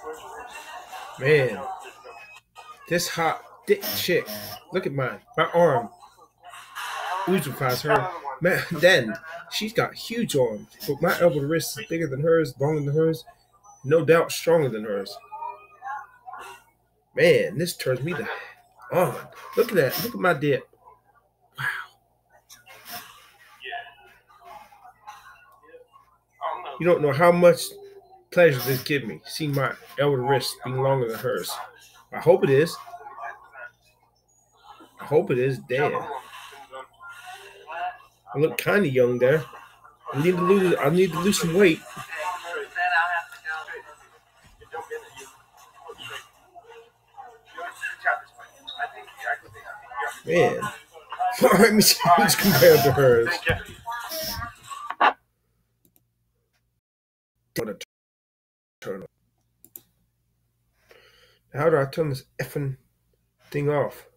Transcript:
Man, this hot thick chick. Look at mine. My arm oosifies her. Man, then she's got huge arms, but my elbow to wrist is bigger than hers, longer than hers, no doubt stronger than hers. Man, this turns me the on. Look at that. Look at my dip. Wow. You don't know how much pleasure this gives me, seeing my elbow to wrist being longer than hers. I hope it is. I hope it is. Damn. I look kind of young there. I need to lose some weight. Man, my arm is huge compared to hers. How do I turn this effing thing off?